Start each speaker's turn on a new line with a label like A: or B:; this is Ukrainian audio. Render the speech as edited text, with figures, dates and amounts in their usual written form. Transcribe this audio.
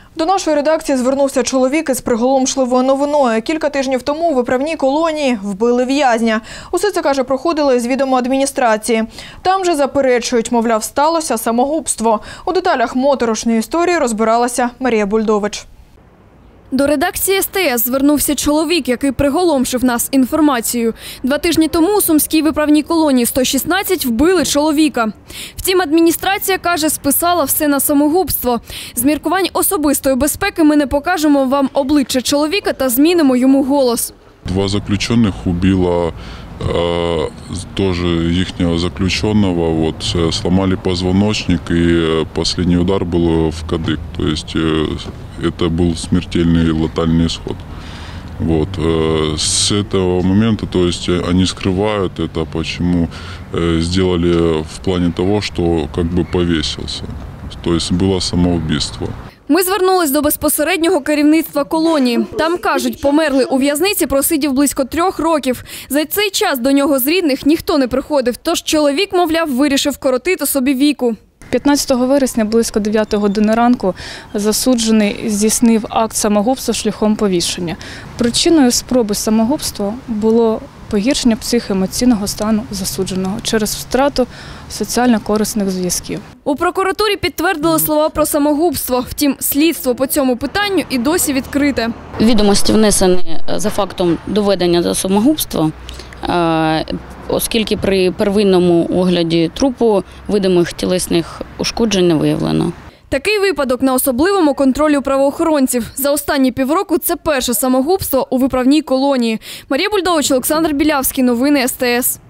A: До нашої редакції звернувся чоловік із приголомшливою новиною. Кілька тижнів тому в виправній колонії вбили в'язня. Усе це, каже, проходили з відома адміністрації. Там же заперечують, мовляв, сталося самогубство. У деталях моторошної історії розбиралася Марія Бульдович.
B: До редакції СТС звернувся чоловік, який приголомшив нас інформацією. 2 тижні тому у Сумській виправній колонії 116 вбили чоловіка. Втім, адміністрація, каже, списала все на самогубство. З міркувань особистої безпеки ми не покажемо вам обличчя чоловіка та змінимо йому голос.
C: 2 заключених убило тоже ихнего заключенного. Вот, сломали позвоночник, и последний удар был в кадык. То есть это был смертельный летальный исход. Вот. С этого момента, то есть они скрывают это, почему сделали в плане того, что как бы повесился. То есть было самоубийство.
B: Ми звернулись до безпосереднього керівництва колонії. Там, кажуть, померлий у в'язниці просидів близько 3 років. За цей час до нього з рідних ніхто не приходив, тож чоловік, мовляв, вирішив коротити собі віку.
D: 15 вересня близько 9 години ранку засуджений здійснив акт самогубства шляхом повішення. Причиною спроби самогубства було погіршення психоемоційного стану засудженого через втрату соціально-корисних зв'язків.
B: У прокуратурі підтвердили слова про самогубство. Втім, слідство по цьому питанню і досі відкрите.
E: Відомості внесені за фактом доведення до самогубства, оскільки при первинному огляді трупу видимих тілесних ушкоджень не виявлено.
B: Такий випадок на особливому контролі у правоохоронців. За останні півроку це перше самогубство у виправній колонії. Марія Бульдович, Олександр Білявський. Новини СТС.